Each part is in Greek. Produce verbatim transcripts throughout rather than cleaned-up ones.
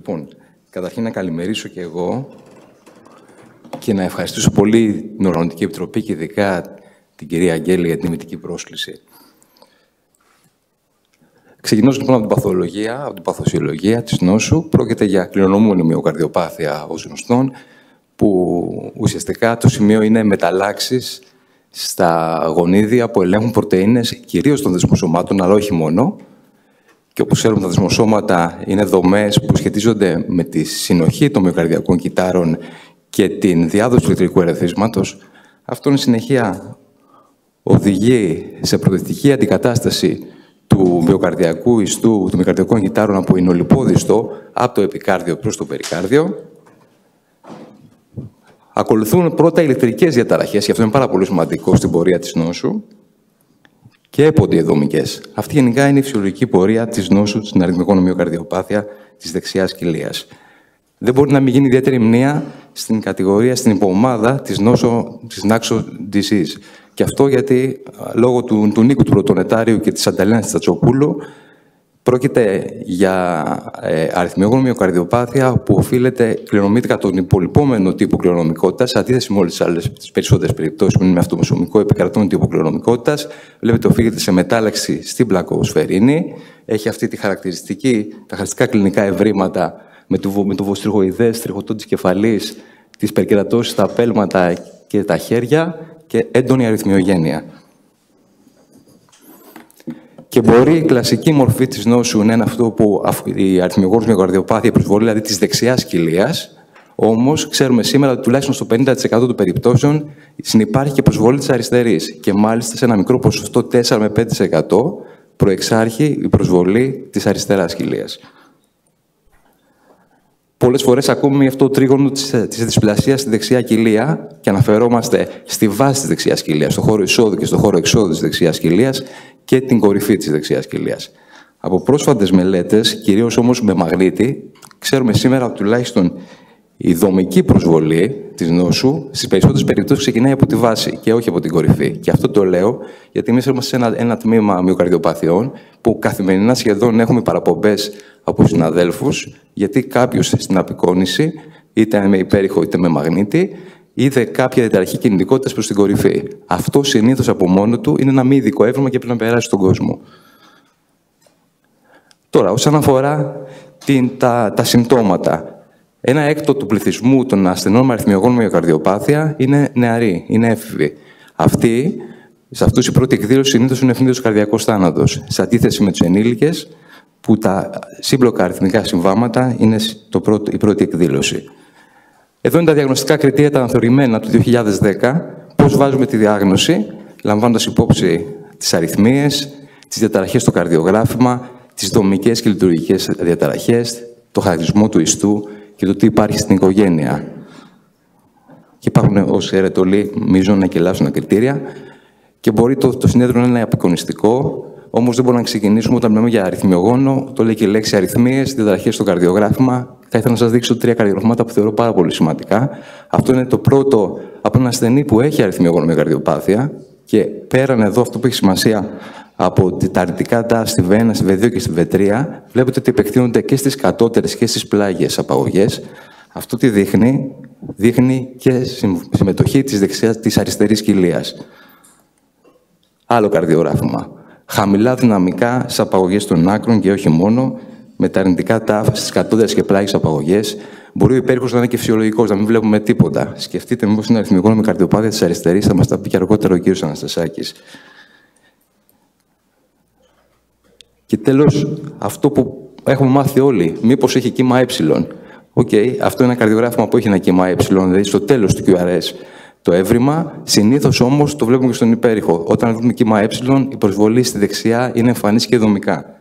Λοιπόν, καταρχήν να καλημερίσω και εγώ και να ευχαριστήσω πολύ την Οργανωτική Επιτροπή και ειδικά την κυρία Αγγέλη για την τιμητική πρόσκληση. Ξεκινώντας λοιπόν από την παθολογία, από την παθοσιολογία της νόσου, πρόκειται για κληρονομούμενη μυοκαρδιοπάθεια ως γνωστόν, που ουσιαστικά το σημείο είναι μεταλλάξεις στα γονίδια που ελέγχουν πρωτεΐνες κυρίως των δεσμοσωμάτων, αλλά όχι μόνο. Και όπως ξέρουμε, τα δεσμοσώματα είναι δομές που σχετίζονται με τη συνοχή των μυοκαρδιακών κυτάρων και την διάδοση του λιτρικού ερεθίσματος. Αυτό, εν συνεχεία, οδηγεί σε προοδευτική αντικατάσταση του μυοκαρδιακού ιστού, των μυοκαρδιακών κυτάρων από εινολιπόδη ιστό, από το επικάρδιο προς το περικάρδιο. Ακολουθούν πρώτα ηλεκτρικές διαταραχές, και αυτό είναι πάρα πολύ σημαντικό στην πορεία της νόσου, και εποντιεδομικές. Αυτή γενικά είναι η φυσιολογική πορεία της νόσου στην αρρυθμική μυοκαρδιοπάθεια της δεξιάς κοιλίας. Δεν μπορεί να μην γίνει ιδιαίτερη μνήα στην κατηγορία, στην υπομάδα της νόσου της Νάξο disease. Και αυτό γιατί, λόγω του, του Νίκου του Πρωτονετάριου και της Ανταλένας της Τσατσοπούλου, πρόκειται για ε, αρρυθμιογόνο μυοκαρδιοπάθεια που οφείλεται κληρονομήτικα τον υπολοιπόμενο τύπο κληρονομικότητας, σε αντίθεση με όλες τις άλλες τις περισσότερες περιπτώσεις που είναι με αυτομοσωμικό επικρατών τύπο κληρονομικότητας. Βλέπετε, οφείλεται σε μετάλλαξη στην πλακοσφαιρίνη. Έχει αυτή τη χαρακτηριστική, τα χαρακτηριστικά κλινικά ευρήματα με το, με το βοστριγοειδές τριχωτό της κεφαλής, τις περκερατώσεις στα πέλματα και τα χέρια και έντονη αρρυθμιογένεια. Και μπορεί η κλασική μορφή της νόσου να είναι αυτό που η αρρυθμιογόνος μυοκαρδιοπάθεια, η προσβολή δηλαδή της δεξιάς κοιλίας. Όμως, ξέρουμε σήμερα ότι τουλάχιστον στο πενήντα τοις εκατό των περιπτώσεων συνυπάρχει και προσβολή της αριστερής. Και μάλιστα σε ένα μικρό ποσοστό, τέσσερα με πέντε τοις εκατό, προεξάρχει η προσβολή της αριστεράς κοιλίας. Πολλές φορές ακούμε αυτό το τρίγωνο της, της δυσπλασίας στη δεξιά κοιλία και αναφερόμαστε στη βάση της δεξιάς κοιλίας, στο χώρο εισόδου και στο χώρο εξόδου της δεξιάς κοιλίας και την κορυφή της δεξιάς κοιλίας. Από πρόσφατες μελέτες, κυρίως όμως με μαγνήτη, ξέρουμε σήμερα ότι τουλάχιστον η δομική προσβολή της νόσου στις περισσότερες περιπτώσεις ξεκινάει από τη βάση και όχι από την κορυφή. Και αυτό το λέω γιατί εμείς είμαστε σε ένα, ένα τμήμα μυοκαρδιοπαθειών που καθημερινά σχεδόν έχουμε παραπομπές από συναδέλφους, γιατί κάποιος στην απεικόνηση, είτε με υπέρηχο είτε με μαγνήτη, είδε κάποια διαταραχή κινητικότητας προς την κορυφή. Αυτό συνήθως από μόνο του είναι ένα μη ειδικό έβριμα και πρέπει να περάσει στον κόσμο. Τώρα, όσον αφορά την, τα, τα συμπτώματα, ένα έκτο του πληθυσμού των ασθενών με αρρυθμιογόνο μυοκαρδιοπάθεια είναι νεαροί, είναι έφηβοι. Αυτοί, σε αυτούς η πρώτη εκδήλωση συνήθως είναι ευνίδιος καρδιακός θάνατος, σε αντίθεση με τους ενήλικες, που τα σύμπλοκα αριθμικά συμβάματα είναι το πρώτο, η πρώτη εκδήλωση. Εδώ είναι τα διαγνωστικά κριτήρια τα αναθεωρημένα του δύο χιλιάδες δέκα. Πώς βάζουμε τη διάγνωση, λαμβάνοντας υπόψη τις αρρυθμίες, τις διαταραχές στο καρδιογράφημα, τις δομικές και λειτουργικές διαταραχές, το χαρακτηρισμό του ιστού και το τι υπάρχει στην οικογένεια. Και υπάρχουν, ως ξέρετε όλοι, μείζωνα και ελάχιστα κριτήρια. Και μπορεί το, το συνέδριο να είναι απεικονιστικό, όμως δεν μπορούμε να ξεκινήσουμε όταν μιλάμε για αρρυθμιογόνο. Το λέει και η λέξη αρρυθμίες, διαταραχές στο καρδιογράφημα. Θα ήθελα να σας δείξω τρία καρδιογραφήματα που θεωρώ πάρα πολύ σημαντικά. Αυτό είναι το πρώτο από ένα ασθενή που έχει αρρυθμιογόνο μυοκαρδιοπάθεια. Και πέραν εδώ, αυτό που έχει σημασία από τα αρνητικά τάση στη β ένα, στη β δύο και στη β τρία, βλέπετε ότι επεκτείνονται και στις κατώτερες και στις πλάγιες απαγωγές. Αυτό τι δείχνει, δείχνει και συμμετοχή της δεξιάς, της αριστερής κοιλίας. Άλλο καρδιογράφημα. Χαμηλά δυναμικά σε απαγωγές των άκρων και όχι μόνο, με τα αρνητικά τάφ στις κατώτερες και πλάγιες απαγωγές. Μπορεί ο υπέρηχος να είναι και φυσιολογικός, να μην βλέπουμε τίποτα. Σκεφτείτε μήπως είναι αρρυθμιογόνο μυοκαρδιοπάθεια της αριστερής, θα μας τα πει και αργότερα ο κύριος Αναστασάκης. Και τέλος, αυτό που έχουμε μάθει όλοι, μήπως έχει κύμα ε. Οκ, okay, αυτό είναι ένα καρδιογράφημα που έχει ένα κύμα ε, δηλαδή στο τέλος του κιου αρ ες. Το έβριμα, συνήθως όμως το βλέπουμε και στον υπέρηχο. Όταν δούμε κύμα ε, η προσβολή στη δεξιά είναι εμφανής και δομικά.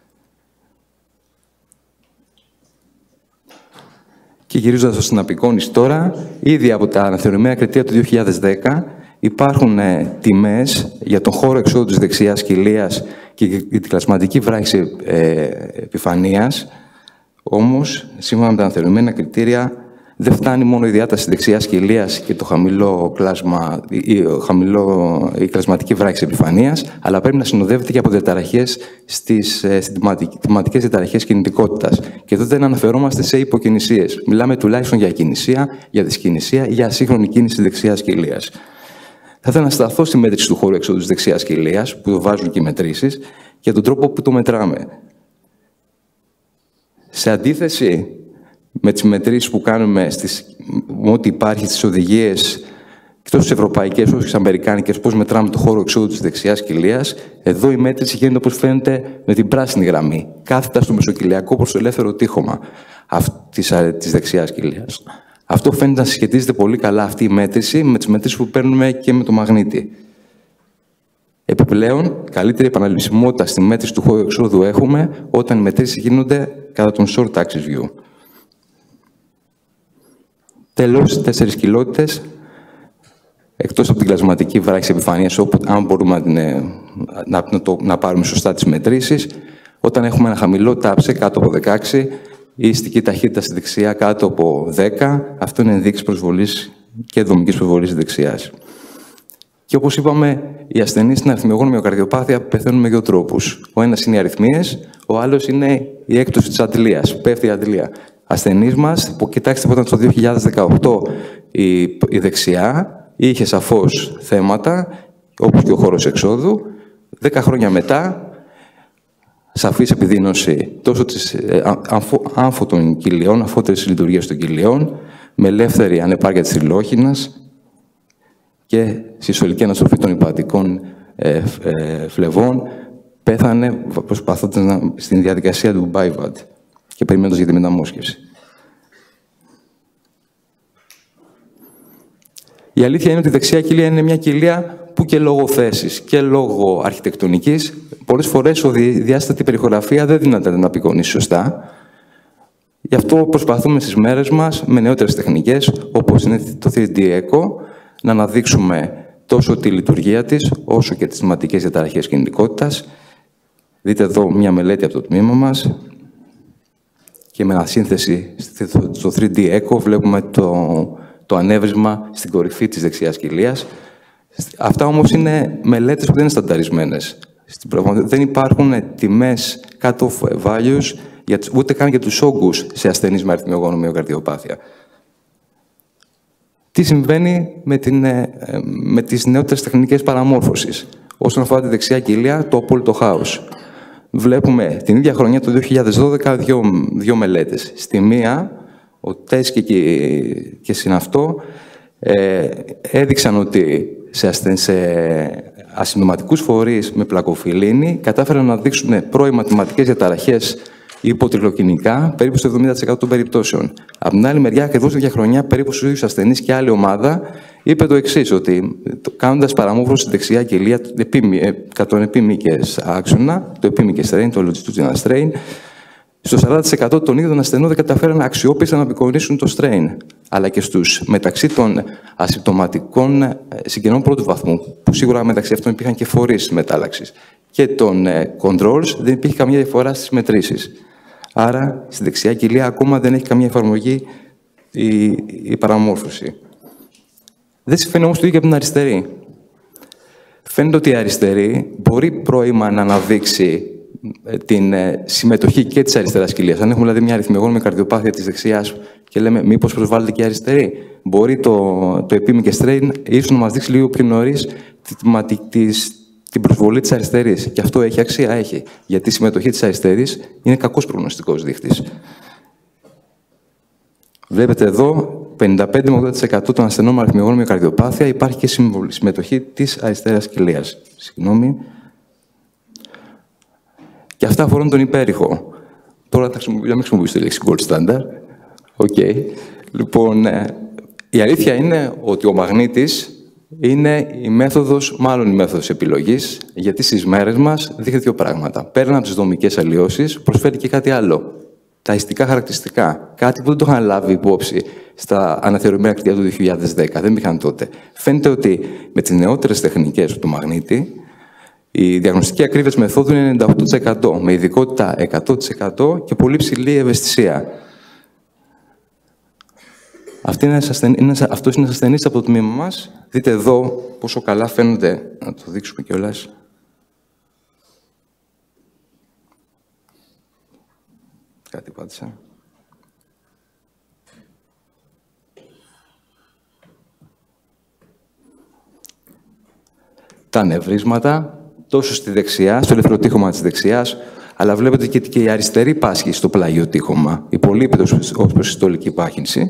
Και γυρίζοντας στην απεικόνηση τώρα, ήδη από τα αναθεωρημένα κριτήρια του δύο χιλιάδες δέκα υπάρχουν ε, τιμές για τον χώρο εξόδου της δεξιάς κοιλίας και για την κλασματική βράχηση ε, επιφανείας. Όμως, σύμφωνα με τα αναθεωρημένα κριτήρια, Δεν φτάνει μόνο η διάταση δεξιάς κοιλίας και το χαμηλό κλάσμα, η, χαμηλό, η κλασματική βράχη επιφανείας, αλλά πρέπει να συνοδεύεται και από διαταραχές στις τιματικές διαταραχές κινητικότητας. Και εδώ δεν αναφερόμαστε σε υποκινησίες. Μιλάμε τουλάχιστον για ακινησία, για δυσκινησία ή για ασύγχρονη κίνηση δεξιάς κοιλίας. Θα ήθελα να σταθώ στη μέτρηση του χώρου εξόδου της δεξιάς κοιλίας, που το βάζουν και οι μετρήσεις, και τον τρόπο που το μετράμε. Σε αντίθεση με τις μετρήσεις που κάνουμε στις, ό,τι υπάρχει στις οδηγίες, τόσο στις ευρωπαϊκές όσο και στις αμερικάνικες, πώς μετράμε το χώρο εξόδου της δεξιάς κοιλίας, εδώ η μέτρηση γίνεται όπως φαίνεται με την πράσινη γραμμή, κάθετα στο μεσοκυλιακό προς το ελεύθερο τείχομα της, της δεξιάς κοιλίας. Αυτό φαίνεται να συσχετίζεται πολύ καλά αυτή η μέτρηση με τις μετρήσεις που παίρνουμε και με το μαγνήτη. Επιπλέον, καλύτερη επαναληψιμότητα στη μέτρηση του χώρου εξόδου έχουμε όταν οι μετρήσεις γίνονται κατά τον short axis view. Τέλος, τέσσερις κοιλότητες, εκτός από την κλασματική βράχη επιφανείας, όπου αν μπορούμε να, να, να, το, να πάρουμε σωστά τις μετρήσεις, όταν έχουμε ένα χαμηλό τάψε κάτω από δεκαέξι ή ιστική ταχύτητα στη δεξιά κάτω από δέκα, αυτό είναι ενδείξη προσβολής και δομικής προσβολής δεξιάς. Και όπως είπαμε, οι ασθενείς στην αριθμιογόνο μυοκαρδιοπάθεια πεθαίνουν με δύο τρόπους. Ο ένας είναι οι αριθμίες, ο άλλος είναι η έκπτωση της αντλίας. Πέφτει η αντλία. Ασθενείς μας, που κοιτάξτε όταν το δύο χιλιάδες δεκαοκτώ η, η δεξιά είχε σαφώς θέματα, όπως και ο χώρος εξόδου. Δέκα χρόνια μετά, σαφής επιδείνωση τόσο της ε, άμφω των κοιλιών, αφότερης λειτουργίας των κοιλιών, με ελεύθερη ανεπάρκεια της θρυλόχινας και συστολική αναστροφή των υπατικών ε, ε, φλεβών, πέθανε προσπαθώντας να, στην διαδικασία του Μπάιβαντ και περιμένοντας για τη μεταμόσχευση. Η αλήθεια είναι ότι η δεξιά κοιλία είναι μια κοιλία που και λόγω θέσης και λόγω αρχιτεκτονικής, πολλές φορές η διάστατη περιχωραφία δεν δύναται να απεικονίσει σωστά. Γι' αυτό προσπαθούμε στις μέρες μας με νεότερες τεχνικές, όπως είναι το θρι ντι Echo, να αναδείξουμε τόσο τη λειτουργία της, όσο και τις τιματικές διαταραχές κινητικότητας. Δείτε εδώ μια μελέτη από το τμήμα μας και με ανασύνθεση στο θρι ντι Echo βλέπουμε το, το ανέβρισμα στην κορυφή της δεξιάς κοιλίας. Αυτά όμως είναι μελέτες που δεν είναι στανταρισμένες. Δεν υπάρχουν τιμές cut-off values, ούτε καν για τους όγκους σε ασθενείς με αριθμιογόνο μυοκαρδιοπάθεια. Τι συμβαίνει με, την, με τις νεότερες τεχνικές παραμόρφωσης. Όσον αφορά τη δεξιά κοιλία, το απόλυτο χάος. Βλέπουμε την ίδια χρονιά, το δύο χιλιάδες δώδεκα, δύο, δύο μελέτες. Στη μία, ο Τέσκι και, και συναυτό ε, έδειξαν ότι σε, ασθεν, σε ασυμπτωματικούς φορείς με πλακοφιλίνη κατάφεραν να δείξουν πρώιμα τιματικές διαταραχές υποτριλοκινικά περίπου στο εβδομήντα τοις εκατό των περιπτώσεων. Από την άλλη μεριά, ακριβώς την ίδια χρονιά, περίπου στους ίδιους ασθενείς και άλλη ομάδα είπε το εξής, ότι κάνοντας παραμόρφωση στη δεξιά κοιλία κατά τον επίμικες άξονα, το επίμικες strain, το longitudinal strain, στο σαράντα τοις εκατό των ίδιων ασθενών δεν καταφέραν αξιόπιστα να απεικονίσουν το strain, αλλά και στους μεταξύ των ασυμπτωματικών συγγενών πρώτου βαθμού, που σίγουρα μεταξύ αυτών υπήρχαν και φορείς μετάλλαξης, και των controls δεν υπήρχε καμία διαφορά στις μετρήσεις. Άρα, στη δεξιά κοιλία ακόμα δεν έχει καμία εφαρμογή η, η παραμόρφωση. Δεν συμβαίνει όμως το ίδιο και από την αριστερή. Φαίνεται ότι η αριστερή μπορεί πρώιμα να αναδείξει την συμμετοχή και της αριστεράς κοιλίας. Αν έχουμε δηλαδή μια αριθμιογόνο με καρδιοπάθεια της δεξιάς και λέμε μήπως προσβάλλεται και η αριστερή, μπορεί το, το επίμικες strain ίσως να μας δείξει λίγο πιο νωρίς την προσβολή της αριστερής. Και αυτό έχει αξία, έχει. Γιατί η συμμετοχή της αριστερής είναι κακός προγνωστικός δείχτης. Βλέπετε εδώ, πενήντα πέντε με ογδόντα τοις εκατό των ασθενών με αριθμιογόνο μυοκαρδιοπάθεια υπάρχει και συμμετοχή της αριστεράς κοιλίας. Συγγνώμη. Και αυτά αφορούν τον υπέρηχο. Τώρα θα μην χρησιμοποιήσω τη λέξη gold standard. Okay. Λοιπόν, η αλήθεια είναι ότι ο μαγνήτης είναι η μέθοδος, μάλλον η μέθοδος επιλογής, γιατί στις μέρες μας δείχνει δύο πράγματα. Πέραν από τις δομικές αλλοιώσεις, προσφέρει και κάτι άλλο. Τα αισθητικά χαρακτηριστικά. Κάτι που δεν το είχαν λάβει υπόψη στα αναθεωρημένα κριτήρια του δύο χιλιάδες δέκα. Δεν υπήρχαν τότε. Φαίνεται ότι με τις νεότερες τεχνικές του μαγνήτη, η διαγνωστική ακρίβεια της μεθόδου είναι ενενήντα οκτώ τοις εκατό, με ειδικότητα εκατό τοις εκατό και πολύ ψηλή ευαισθησία. Αυτή είναι ασθενή, είναι, αυτός είναι ασθενής από το τμήμα μας. Δείτε εδώ πόσο καλά φαίνονται. Να το δείξουμε κιόλας. Κάτι πάτησα. Τα νευρίσματα, τόσο στη δεξιά, στο ελεύθερο τείχομα της δεξιάς, αλλά βλέπετε και, και η αριστερή πάσχη στο πλάγιο τείχομα, υπολείπεται ως προς συστολική πάχυνση.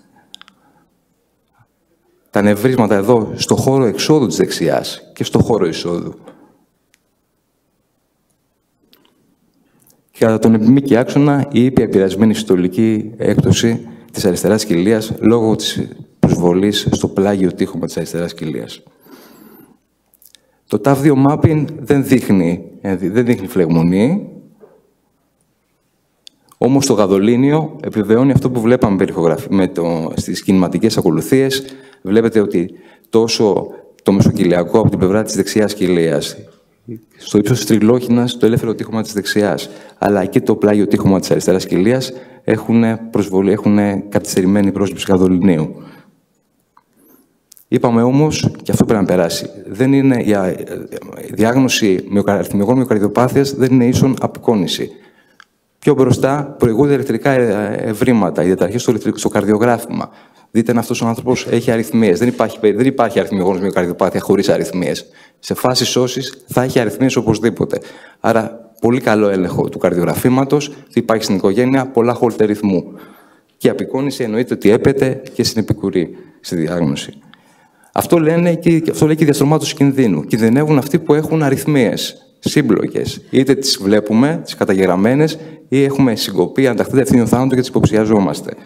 Τα νευρίσματα εδώ, στο χώρο εξόδου της δεξιάς και στο χώρο εισόδου. Και κατά τον επιμήκη άξονα, η ήπια επηρεασμένη συστολική έκπτωση της αριστεράς κοιλίας λόγω της προσβολής στο πλάγιο τείχομα της αριστεράς κοιλίας. Το ταφ δύο mapping δεν δείχνει, δεν δείχνει φλεγμονή, όμως το γαδολίνιο επιβεβαιώνει αυτό που βλέπαμε με το, στις κινηματικές ακολουθίες. Βλέπετε ότι τόσο το μεσοκυλιακό από την πλευρά της δεξιάς κοιλίας, στο ύψος της τριλόχινας, το ελεύθερο τείχομα της δεξιάς, αλλά και το πλάγιο τείχομα της αριστεράς κοιλίας έχουν, προσβολή, έχουν καθυστερημένη πρόσληψη γαδολινίου. Είπαμε όμως, και αυτό πρέπει να περάσει, δεν είναι, η διάγνωση αριθμιογόνου μυοκαρδιοπάθειας δεν είναι ίσον απεικόνηση. Πιο μπροστά προηγούνται ηλεκτρικά ευρήματα, οι διαταραχές στο, στο καρδιογράφημα. Δείτε αν αυτός ο άνθρωπος έχει αρρυθμίες. Δεν υπάρχει, δεν υπάρχει αριθμιογόνος μυοκαρδιοπάθεια χωρίς αρρυθμίες. Σε φάση σώσης θα έχει αρρυθμίες οπωσδήποτε. Άρα, πολύ καλό έλεγχο του καρδιογραφήματος, ότι υπάρχει στην οικογένεια πολλά χόλτερ ρυθμού. Και η απεικόνηση εννοείται ότι έπεται και συνεπικουρεί στη διάγνωση. Αυτό, λένε και, αυτό λέει και η διαστρωμάτωση κινδύνου. Κινδυνεύουν αυτοί που έχουν αρρυθμίες σύμπλοκες. Είτε τις βλέπουμε, τις καταγεγραμμένες, ή έχουμε συγκοπή, ανταχθέντα ευθύνιο θάνατο και τις υποψιαζόμαστε.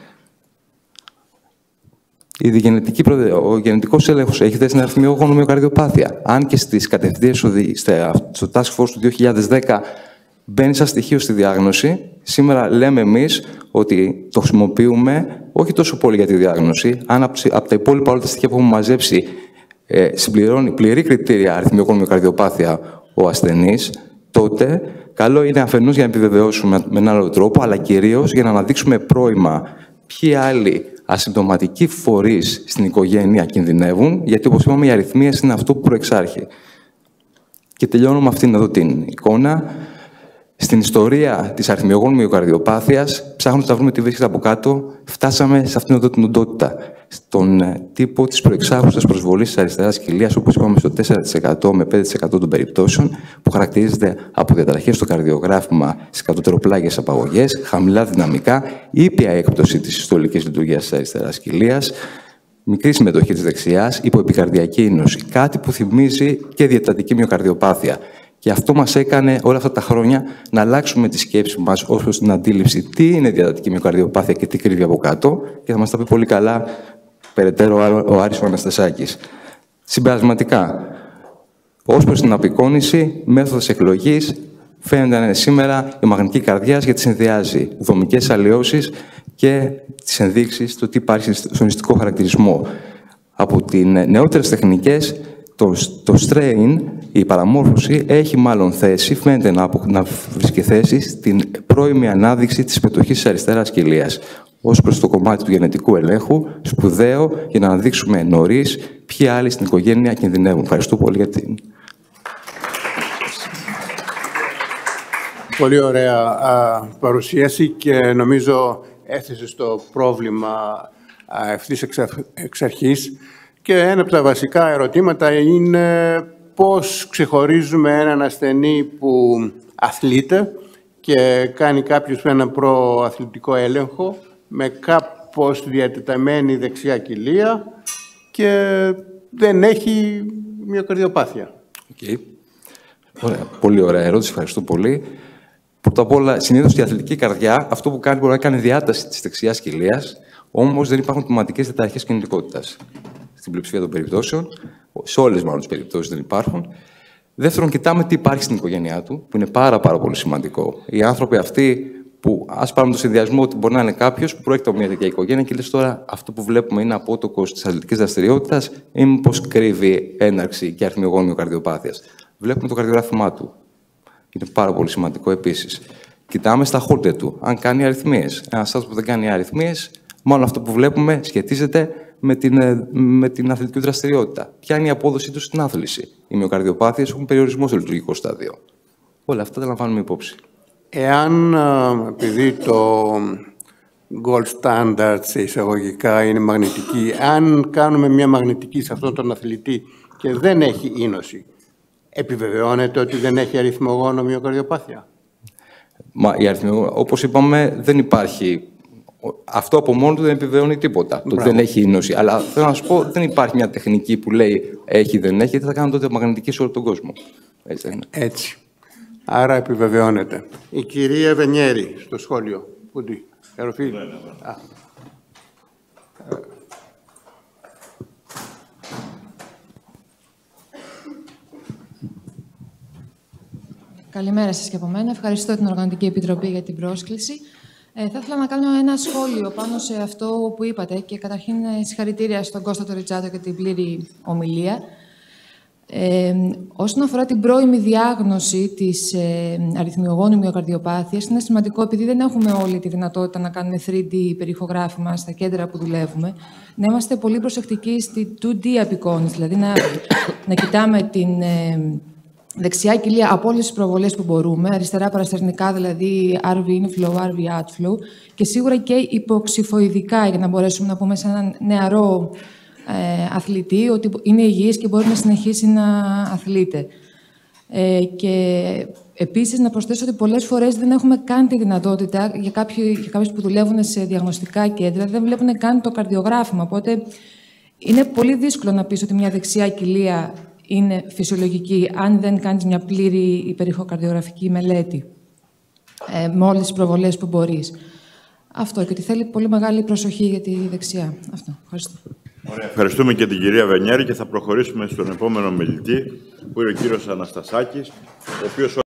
Η γενετική, ο γενετικός έλεγχος έχει θέσει στην αριθμιογόνο μυοκαρδιοπάθεια. Αν και στις κατευθυντήριες στο Task Force του δύο χιλιάδες δέκα μπαίνει σαν στοιχείο στη διάγνωση, σήμερα λέμε εμείς ότι το χρησιμοποιούμε όχι τόσο πολύ για τη διάγνωση, αν από τα υπόλοιπα όλα τα στοιχεία που έχουμε μαζέψει ε, συμπληρώνει πληρή κριτήρια αριθμιογόνο μυοκαρδιοπάθεια ο ασθενής, τότε καλό είναι αφενός για να επιβεβαιώσουμε με έναν άλλο τρόπο, αλλά κυρίως για να αναδείξουμε πρώιμα ποιοι άλλοι ασυμπτωματικοί φορείς στην οικογένεια κινδυνεύουν, γιατί όπως είπαμε οι αρρυθμίες είναι αυτό που προεξάρχει. Και τελειώνω με αυτήν εδώ την εικόνα. Στην ιστορία της αριθμιογόνου μυοκαρδιοπάθειας, ψάχνοντας να βρούμε τι βρίσκεται από κάτω, φτάσαμε σε αυτήν εδώ την οντότητα. Στον τύπο της προεξάρχουσας προσβολής της αριστεράς κοιλίας, όπως είπαμε, στο τέσσερα τοις εκατό με πέντε τοις εκατό των περιπτώσεων, που χαρακτηρίζεται από διαταραχές στο καρδιογράφημα, στις κατωτεροπλάγιες απαγωγές, χαμηλά δυναμικά, ήπια έκπτωση της συστολικής λειτουργίας της αριστεράς κοιλίας, μικρή συμμετοχή της δεξιάς, υποεπικαρδιακή ίνωση. Κάτι που θυμίζει και διατατική μυοκαρδιοπάθεια. Και αυτό μας έκανε όλα αυτά τα χρόνια να αλλάξουμε τη σκέψη μας ως προς την αντίληψη τι είναι διατατική μυοκαρδιοπάθεια και τι κρύβει από κάτω, και θα μας τα πει πολύ καλά περαιτέρω ο Άρης ο Αναστασάκης. Συμπερασματικά, ως προς την απεικόνηση, μέθοδος εκλογής φαίνεται να είναι σήμερα η μαγνητική καρδιάς, γιατί συνδυάζει δομικές αλλοιώσεις και τις ενδείξεις το τι υπάρχει στον ιστικό χαρακτηρισμό. Από τις νεότερες τεχνικές, το, το strain, η παραμόρφωση, έχει μάλλον θέση, φαίνεται να, να βρίσκει θέση στην πρώιμη ανάδειξη της συμμετοχής της αριστεράς κοιλίας. Ως προς το κομμάτι του γενετικού ελέγχου, σπουδαίο για να αναδείξουμε νωρίς ποιοι άλλοι στην οικογένεια κινδυνεύουν. Ευχαριστώ πολύ για την... Πολύ ωραία α, παρουσίαση και νομίζω έθεσε στο πρόβλημα α, ευθύς εξ, εξ αρχής. Και ένα από τα βασικά ερωτήματα είναι πώς ξεχωρίζουμε έναν ασθενή που αθλείται και κάνει κάποιος ένα προαθλητικό έλεγχο με κάπως διατεταμένη δεξιά κοιλία και δεν έχει μυοκαρδιοπάθεια. Okay. Ωραία. Πολύ ωραία ερώτηση. Ευχαριστώ πολύ. Πρώτα απ' όλα, συνήθως η αθλητική καρδιά αυτό που κάνει μπορεί να κάνει διάταση της δεξιάς κοιλίας, όμως δεν υπάρχουν τμηματικές διαταραχές κινητικότητας. Στην πλειοψηφία των περιπτώσεων, σε όλες μάλλον τις περιπτώσεις δεν υπάρχουν. Δεύτερον, κοιτάμε τι υπάρχει στην οικογένειά του, που είναι πάρα, πάρα πολύ σημαντικό. Οι άνθρωποι αυτοί που, ας πάρουμε το συνδυασμό ότι μπορεί να είναι κάποιος που προέρχεται από μια τέτοια οικογένεια και λες τώρα αυτό που βλέπουμε είναι απότοκος της αθλητικής δραστηριότητας ή μήπως κρύβει έναρξη και αριθμιογόνου μυοκαρδιοπάθειας. Βλέπουμε το καρδιογράφημά του. Είναι πάρα πολύ σημαντικό επίσης. Κοιτάμε στα χόλτερ του, αν κάνει αριθμίες. Ένας άνθρωπος που δεν κάνει αριθμίες, μάλλον αυτό που βλέπουμε σχετίζεται με την, με την αθλητική δραστηριότητα. Ποια είναι η απόδοσή του στην άθληση. Οι μυοκαρδιοπάθειες έχουν περιορισμό στο λειτουργικό στάδιο. Όλα αυτά τα λαμβάνουμε υπόψη. Εάν, επειδή το gold standard σε εισαγωγικά είναι μαγνητική, αν κάνουμε μια μαγνητική σε αυτόν τον αθλητή και δεν έχει είνωση, επιβεβαιώνεται ότι δεν έχει αριθμογόνο μυοκαρδιοπάθεια? Μα η αριθμογόνο, όπως είπαμε, δεν υπάρχει. Αυτό από μόνο του δεν επιβεβαιώνει τίποτα. Το δεν έχει είνωση. Αλλά θέλω να σου πω, δεν υπάρχει μια τεχνική που λέει έχει, δεν έχει, γιατί θα κάνουν τότε μαγνητική σε όλο τον κόσμο. Έτσι, είναι. Έτσι. Άρα επιβεβαιώνεται. Η κυρία Βενιέρη στο σχόλιο. Πού τι, Εροφή. Ναι, ναι, ναι. Α. Καλημέρα σας και από μένα. Ευχαριστώ την Οργανωτική Επιτροπή για την πρόσκληση. Ε, θα ήθελα να κάνω ένα σχόλιο πάνω σε αυτό που είπατε και καταρχήν συγχαρητήρια στον Κώστα τον Ριτσάτο για την πλήρη ομιλία. Ε, όσον αφορά την πρώιμη διάγνωση της ε, αριθμιογόνου μυοκαρδιοπάθειας, είναι σημαντικό, επειδή δεν έχουμε όλη τη δυνατότητα να κάνουμε θρι ντι περιχογράφημα στα κέντρα που δουλεύουμε, να είμαστε πολύ προσεκτικοί στη τού ντι απεικόνηση, δηλαδή να, να κοιτάμε την ε, δεξιά κοιλία από όλες τις προβολές που μπορούμε, αριστερά παραστερνικά, δηλαδή αρ βι inflow, αρ βι outflow, και σίγουρα και υποξυφοειδικά, για να μπορέσουμε να πούμε σε έναν νεαρό ε, αθλητή ότι είναι υγιής και μπορεί να συνεχίσει να αθλείται. Ε, και επίσης να προσθέσω ότι πολλές φορές δεν έχουμε καν τη δυνατότητα, για, κάποιοι, για κάποιους που δουλεύουν σε διαγνωστικά κέντρα, δεν βλέπουν καν το καρδιογράφημα. Οπότε είναι πολύ δύσκολο να πεις ότι μια δεξιά κοιλία είναι φυσιολογική, αν δεν κάνεις μια πλήρη υπερηχοκαρδιογραφική μελέτη ε, με όλες τις προβολές που μπορείς. Αυτό, και ότι θέλει πολύ μεγάλη προσοχή για τη δεξιά. Αυτό. Ευχαριστώ. Ωραία. Ευχαριστούμε και την κυρία Βενιέρη και θα προχωρήσουμε στον επόμενο μιλητή, που είναι ο κύριος Αναστασάκης, ο οποίος